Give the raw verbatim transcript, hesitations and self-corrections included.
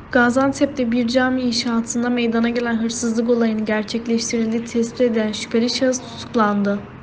Gaziantep'te bir cami inşaatında meydana gelen hırsızlık olayının gerçekleştirildiği tespit edilen şüpheli şahıs tutuklandı.